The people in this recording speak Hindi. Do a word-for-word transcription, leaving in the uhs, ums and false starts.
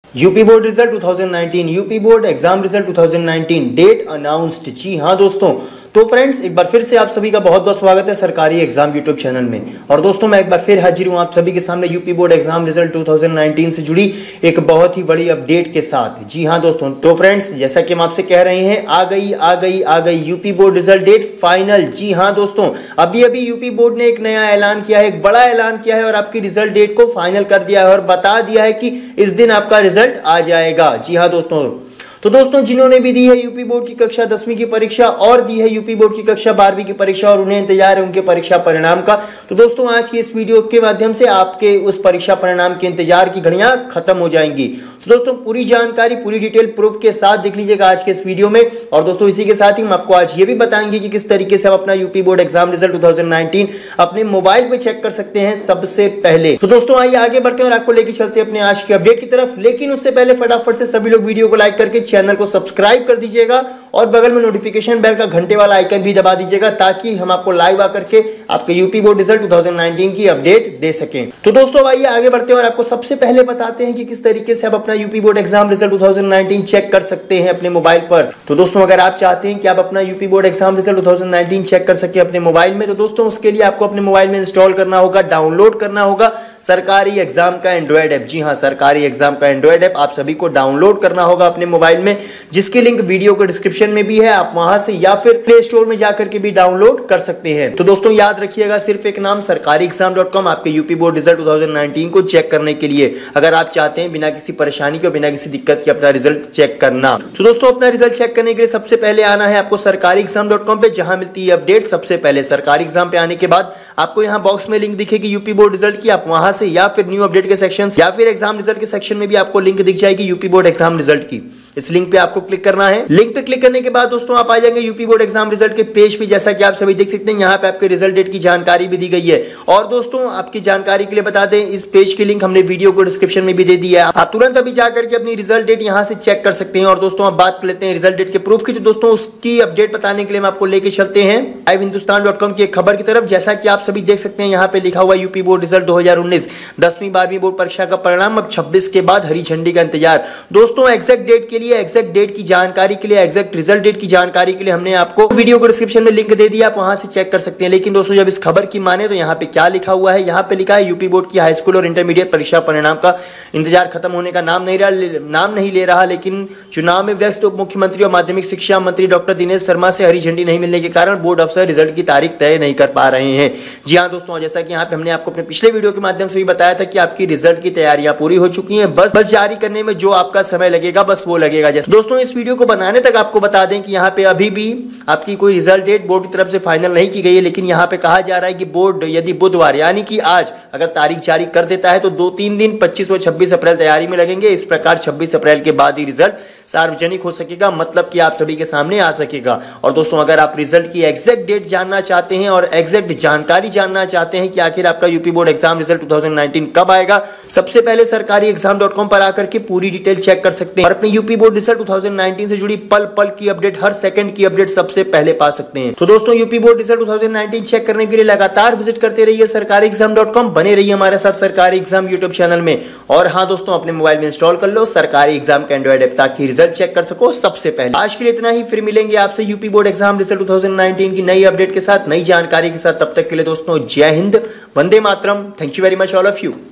यूपी बोर्ड रिजल्ट दो हज़ार उन्नीस, यूपी बोर्ड एग्जाम रिजल्ट दो हज़ार उन्नीस, डेट अनाउंस्ड। जी हाँ दोस्तों, तो फ्रेंड्स एक बार फिर से आप सभी का बहुत बहुत स्वागत है सरकारी एग्जाम यूट्यूब चैनल में। और दोस्तों मैं एक बार फिर हाजिर हूँ आप सभी के सामने यूपी बोर्ड एग्जाम रिजल्ट दो हज़ार उन्नीस से जुड़ी एक बहुत ही बड़ी अपडेट के साथ। जी हाँ दोस्तों, तो फ्रेंड्स जैसा कि हम आपसे कह रहे हैं, आ गई आ गई आ गई UP board result date final. जी हाँ दोस्तों, अभी अभी यूपी बोर्ड ने एक नया ऐलान किया है, एक बड़ा ऐलान किया है और आपकी रिजल्ट डेट को फाइनल कर दिया है और बता दिया है कि इस दिन आपका रिजल्ट आ जाएगा। जी हाँ दोस्तों, तो दोस्तों जिन्होंने भी दी है यूपी बोर्ड की कक्षा दसवीं की परीक्षा और दी है यूपी बोर्ड की कक्षा बारहवीं की परीक्षा और उन्हें इंतजार है उनके परीक्षा परिणाम का, तो दोस्तों आज की इस वीडियो के माध्यम से आपके उस परीक्षा परिणाम के इंतजार की घड़ियां खत्म हो जाएंगी। तो दोस्तों पूरी जानकारी पूरी डिटेल प्रूफ के साथ देख लीजिएगा आज के इस वीडियो में। और दोस्तों इसी के साथ ही हम आपको आज ये भी बताएंगे कि किस तरीके से आप अपना यूपी बोर्ड एग्जाम रिजल्ट दो हज़ार उन्नीस अपने मोबाइल पे चेक कर सकते हैं सबसे पहले। तो दोस्तों आइए आगे बढ़ते हैं और आपको लेके चलते हैं अपने आज की अपडेट की तरफ। लेकिन उससे पहले फटाफट से सभी लोग वीडियो को लाइक करके चैनल को सब्सक्राइब कर दीजिएगा और बगल में नोटिफिकेशन बेल का घंटे वाला आइकन भी दबा दीजिएगा ताकि हम आपको लाइव आकर के आपके यूपी बोर्ड रिजल्ट दो हज़ार उन्नीस की अपडेट दे सकें। तो दोस्तों आइए आगे बढ़ते हैं और आपको सबसे पहले बताते हैं कि किस तरीके से आप अपना यूपी बोर्ड एग्जाम रिजल्ट दो हज़ार उन्नीस चेक कर सकते हैं अपने मोबाइल पर। तो दोस्तों अगर आप चाहते हैं कि आप अपना यूपी बोर्ड एग्जाम रिजल्ट दो हज़ार उन्नीस चेक कर सके अपने मोबाइल में, तो दोस्तों उसके लिए आपको अपने मोबाइल में इंस्टॉल करना होगा, डाउनलोड करना होगा सरकारी एग्जाम का एंड्रॉइड ऐप। जी हाँ, सरकारी एग्जाम का एंड्रॉइड ऐप आप सभी को डाउनलोड करना होगा अपने मोबाइल में, जिसकी लिंक वीडियो के डिस्क्रिप्शन में भी है। आप वहां से या फिर प्ले स्टोर में जाकर के भी डाउनलोड कर सकते हैं। तो दोस्तों याद रखिएगा सिर्फ एक नाम सरकारी एग्जाम डॉट कॉम आपके यूपी बोर्ड रिजल्ट दो हज़ार उन्नीस को चेक करने के लिए, अगर आप चाहते हैं बिना किसी परेशानी के और बिना किसी दिक्कत के अपना रिजल्ट चेक करना। तो दोस्तों अपना रिजल्ट चेक करने के लिए सबसे पहले आना है आपको सरकारी एग्जाम डॉट कॉम पे, जहां मिलती है अपडेट सबसे पहले। सरकारी एग्जाम पे आने के बाद आपको यहाँ बॉक्स में लिंक दिखेगी यूपी बोर्ड रिजल्ट की, आप वहां से या फिर न्यू अपडेट के सेक्शन या फिर एग्जाम रिजल्ट के सेक्शन में भी आपको लिंक दिख जाएगी यूपी बोर्ड एग्जाम रिजल्ट की। इस लिंक पे आपको क्लिक करना है। लिंक पे क्लिक करने के बाद दोस्तों आप आ जाएंगे यूपी बोर्ड एग्जाम रिजल्ट के पेज पे। जैसा कि आप सभी देख सकते हैं यहाँ पे आपके रिजल्ट डेट की जानकारी भी दी गई है। और दोस्तों आपकी जानकारी के लिए बता दें, इस पेज की लिंक हमने वीडियो को डिस्क्रिप्शन में भी दे दी है, आप तुरंत अभी जाकर के अपनी रिजल्ट डेट यहाँ से चेक कर सकते हैं। और दोस्तों आप बात कर लेते हैं रिजल्ट डेट के प्रूफ की, तो दोस्तों उसकी अपडेट बताने के लिए हम आपको लेके चलते हैं लाइव हिंदुस्तान डॉट कॉम की एक खबर की तरफ। जैसा कि आप सभी देख सकते हैं यहाँ पे लिखा हुआ यूपी बोर्ड रिजल्ट दो हज़ार उन्नीस दसवीं बारहवीं बोर्ड परीक्षा का परिणाम अब छब्बीस के बाद हरी झंडी का इंतजार। दोस्तों एग्जैक्ट डेट के लिए, एग्जैक्ट डेट की जानकारी के लिए, एग्जैक्ट रिजल्ट डेट की जानकारी के लिए हमने आपको वीडियो को डिस्क्रिप्शन में लिंक दे दिया, आप वहां से चेक कर सकते हैं। लेकिन दोस्तों जब इस खबर की माने तो यहाँ पे क्या लिखा हुआ है, यहाँ पे लिखा है यूपी बोर्ड की हाई स्कूल और इंटरमीडिएट परीक्षा परिणाम का इंतजार खत्म होने का नाम नहीं रहा नाम नहीं ले रहा लेकिन चुनाव में व्यस्त उप मुख्यमंत्री और माध्यमिक शिक्षा मंत्री डॉक्टर दिनेश शर्मा से हरी झंडी नहीं मिलने के कारण बोर्ड अफसर रिजल्ट की तारीख तय नहीं कर पा रहे हैं। जी हाँ दोस्तों, जैसा कि यहाँ पे हमने आपको अपने पिछले वीडियो के माध्यम से भी बताया था कि आपकी रिजल्ट की तैयारियां पूरी हो चुकी हैं, बस बस जारी करने में जो आपका समय लगेगा बस वो लगेगा। जैसे दोस्तों इस वीडियो को बनाने तक आपको बता दें कि यहाँ पे अभी भी आपकी कोई रिजल्ट डेट बोर्ड की तरफ से फाइनल नहीं की गई है, लेकिन यहाँ पे कहा जा रहा है कि बोर्ड यदि बुधवार यानी कि आज अगर तारीख जारी कर देता है तो दो तीन दिन पच्चीस व छब्बीस अप्रैल तैयारी में लगेंगे। इस प्रकार छब्बीस अप्रैल के बाद ही रिजल्ट सार्वजनिक हो सकेगा, मतलब कि आप सभी के सामने आ सकेगा। और दोस्तों अगर आप रिजल्ट की एग्जैक्ट डेट जानना चाहते हैं और एग्जैक्ट जानकारी जानना चाहते हैं कि आखिर आपका यूपी बोर्ड एग्जाम रिजल्ट दो हज़ार उन्नीस कब आएगा, सबसे पहले सरकारी एग्जाम डॉट कॉम पर आकर के पूरी डिटेल चेक कर सकते हैं और अपने यूपी बोर्ड रिजल्ट दो हज़ार उन्नीस से जुड़ी पल पल की अपडेट, हर सेकंड की अपडेट सबसे पहले पा सकते हैं। तो दोस्तों यूपी बोर्ड रिजल्ट दो हज़ार उन्नीस चेक करने के लिए लगातार विजिट करते रहिए सरकारी एग्जाम डॉट कॉम, बने रहिए हमारे साथ सरकारी एग्जाम यूट्यूब चैनल में। और हाँ दोस्तों अपने मोबाइल में इंस्टॉल कर लो सरकारी एग्जाम का एंड्रॉइड ऐप ताकि रिजल्ट चेक कर सको सबसे पहले। आज के लिए इतना ही, फिर मिलेंगे आपसे यूपी बोर्ड एग्जाम रिजल्ट दो हज़ार उन्नीस की नई अपडेट के साथ, नई जानकारी के साथ। तब तक के लिए दोस्तों जय हिंद, वंदे मातरम, thank you very much all of you.